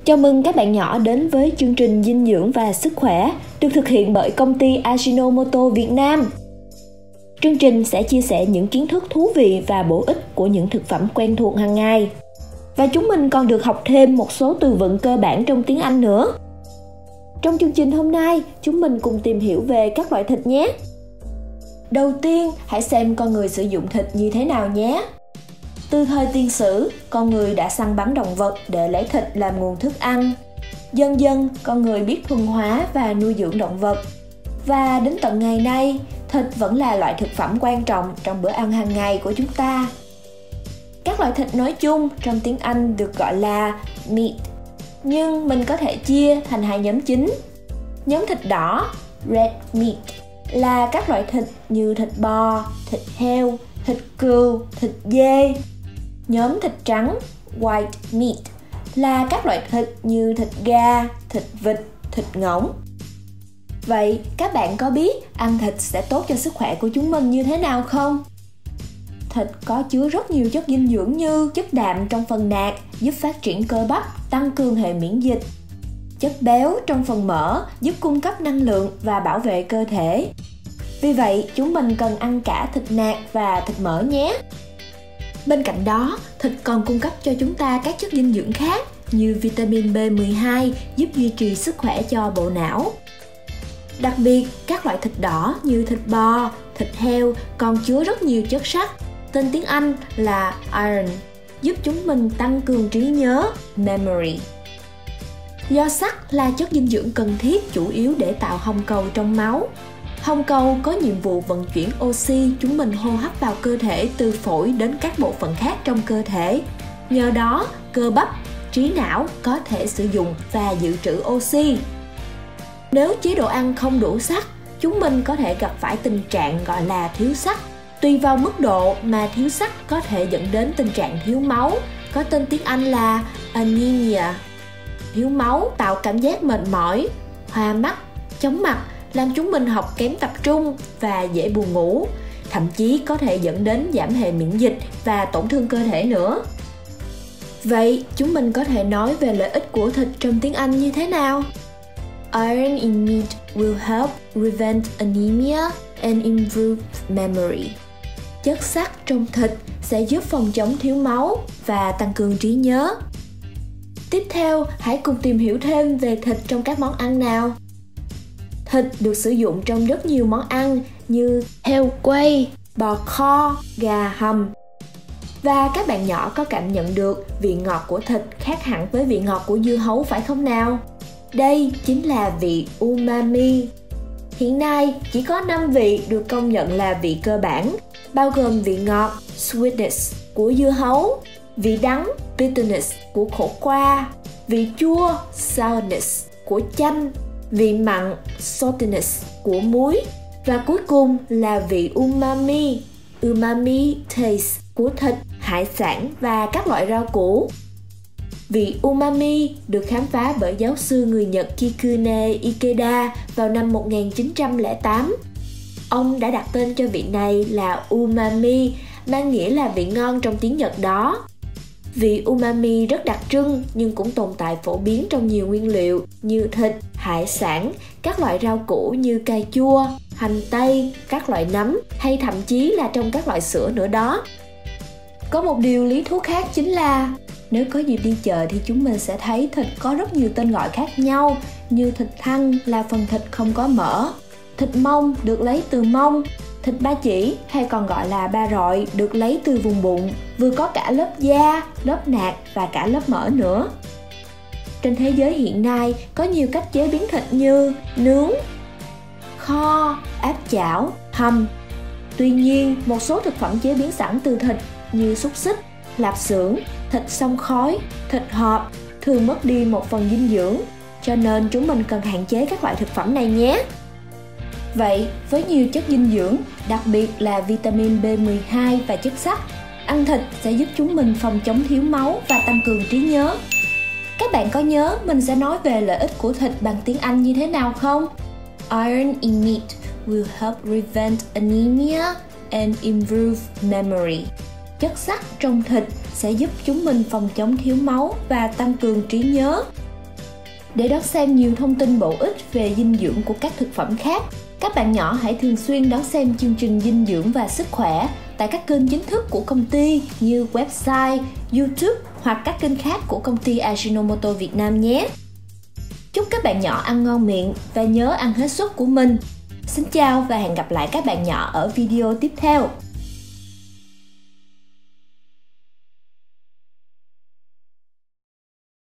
Chào mừng các bạn nhỏ đến với chương trình dinh dưỡng và sức khỏe được thực hiện bởi công ty Ajinomoto Việt Nam. Chương trình sẽ chia sẻ những kiến thức thú vị và bổ ích của những thực phẩm quen thuộc hàng ngày. Và chúng mình còn được học thêm một số từ vựng cơ bản trong tiếng Anh nữa. Trong chương trình hôm nay, chúng mình cùng tìm hiểu về các loại thịt nhé. Đầu tiên, hãy xem con người sử dụng thịt như thế nào nhé. Từ thời tiền sử, con người đã săn bắn động vật để lấy thịt làm nguồn thức ăn. Dần dần, con người biết thuần hóa và nuôi dưỡng động vật. Và đến tận ngày nay, thịt vẫn là loại thực phẩm quan trọng trong bữa ăn hàng ngày của chúng ta. Các loại thịt nói chung trong tiếng Anh được gọi là meat, nhưng mình có thể chia thành hai nhóm chính. Nhóm thịt đỏ, red meat, là các loại thịt như thịt bò, thịt heo, thịt cừu, thịt dê. Nhóm thịt trắng, white meat, là các loại thịt như thịt gà, thịt vịt, thịt ngỗng. Vậy các bạn có biết ăn thịt sẽ tốt cho sức khỏe của chúng mình như thế nào không? Thịt có chứa rất nhiều chất dinh dưỡng như chất đạm trong phần nạc giúp phát triển cơ bắp, tăng cường hệ miễn dịch. Chất béo trong phần mỡ giúp cung cấp năng lượng và bảo vệ cơ thể. Vì vậy, chúng mình cần ăn cả thịt nạc và thịt mỡ nhé. Bên cạnh đó, thịt còn cung cấp cho chúng ta các chất dinh dưỡng khác như vitamin B12 giúp duy trì sức khỏe cho bộ não. Đặc biệt, các loại thịt đỏ như thịt bò, thịt heo còn chứa rất nhiều chất sắt, tên tiếng Anh là iron, giúp chúng mình tăng cường trí nhớ, memory. Do sắt là chất dinh dưỡng cần thiết chủ yếu để tạo hồng cầu trong máu. Hồng cầu có nhiệm vụ vận chuyển oxy chúng mình hô hấp vào cơ thể từ phổi đến các bộ phận khác trong cơ thể. Nhờ đó, cơ bắp, trí não có thể sử dụng và dự trữ oxy. Nếu chế độ ăn không đủ sắt, chúng mình có thể gặp phải tình trạng gọi là thiếu sắt. Tùy vào mức độ mà thiếu sắt có thể dẫn đến tình trạng thiếu máu, có tên tiếng Anh là anemia. Thiếu máu tạo cảm giác mệt mỏi, hoa mắt, chóng mặt, làm chúng mình học kém tập trung và dễ buồn ngủ, thậm chí có thể dẫn đến giảm hệ miễn dịch và tổn thương cơ thể nữa. Vậy, chúng mình có thể nói về lợi ích của thịt trong tiếng Anh như thế nào? Iron in meat will help prevent anemia and improve memory. Chất sắt trong thịt sẽ giúp phòng chống thiếu máu và tăng cường trí nhớ. Tiếp theo, hãy cùng tìm hiểu thêm về thịt trong các món ăn nào. Thịt được sử dụng trong rất nhiều món ăn như heo quay, bò kho, gà hầm. Và các bạn nhỏ có cảm nhận được vị ngọt của thịt khác hẳn với vị ngọt của dưa hấu phải không nào? Đây chính là vị umami. Hiện nay, chỉ có 5 vị được công nhận là vị cơ bản, bao gồm vị ngọt, sweetness, của dưa hấu, vị đắng, bitterness, của khổ qua, vị chua, sourness, của chanh, vị mặn, saltiness, của muối, và cuối cùng là vị umami taste, của thịt, hải sản và các loại rau củ. Vị umami được khám phá bởi giáo sư người Nhật Kikune Ikeda vào năm 1908. Ông đã đặt tên cho vị này là umami, mang nghĩa là vị ngon trong tiếng Nhật đó. Vị umami rất đặc trưng nhưng cũng tồn tại phổ biến trong nhiều nguyên liệu như thịt, hải sản, các loại rau củ như cà chua, hành tây, các loại nấm hay thậm chí là trong các loại sữa nữa đó. Có một điều lý thú khác chính là nếu có dịp đi chợ thì chúng mình sẽ thấy thịt có rất nhiều tên gọi khác nhau, như thịt thăn là phần thịt không có mỡ, thịt mông được lấy từ mông, thịt ba chỉ hay còn gọi là ba rọi được lấy từ vùng bụng, vừa có cả lớp da, lớp nạc và cả lớp mỡ nữa. Trên thế giới hiện nay có nhiều cách chế biến thịt như nướng, kho, áp chảo, hầm. Tuy nhiên, một số thực phẩm chế biến sẵn từ thịt như xúc xích, lạp xưởng, thịt xông khói, thịt hộp thường mất đi một phần dinh dưỡng, cho nên chúng mình cần hạn chế các loại thực phẩm này nhé. Vậy, với nhiều chất dinh dưỡng, đặc biệt là vitamin B12 và chất sắt, ăn thịt sẽ giúp chúng mình phòng chống thiếu máu và tăng cường trí nhớ. Các bạn có nhớ mình sẽ nói về lợi ích của thịt bằng tiếng Anh như thế nào không? Iron in meat will help prevent anemia and improve memory. Chất sắt trong thịt sẽ giúp chúng mình phòng chống thiếu máu và tăng cường trí nhớ. Để đón xem nhiều thông tin bổ ích về dinh dưỡng của các thực phẩm khác, các bạn nhỏ hãy thường xuyên đón xem chương trình dinh dưỡng và sức khỏe tại các kênh chính thức của công ty như website, YouTube hoặc các kênh khác của công ty Ajinomoto Việt Nam nhé. Chúc các bạn nhỏ ăn ngon miệng và nhớ ăn hết suất của mình. Xin chào và hẹn gặp lại các bạn nhỏ ở video tiếp theo.